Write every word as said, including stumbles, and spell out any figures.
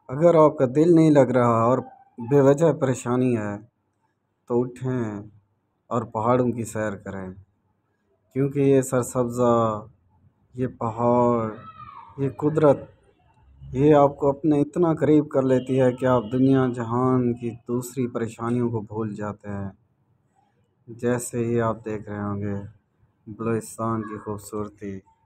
अगर आपका दिल नहीं लग रहा और बेवजह परेशानी है तो उठें और पहाड़ों की सैर करें, क्योंकि ये सरसब्ज़ा, ये पहाड़, ये कुदरत, ये आपको अपने इतना करीब कर लेती है कि आप दुनिया जहान की दूसरी परेशानियों को भूल जाते हैं। जैसे ही आप देख रहे होंगे बलूचिस्तान की खूबसूरती।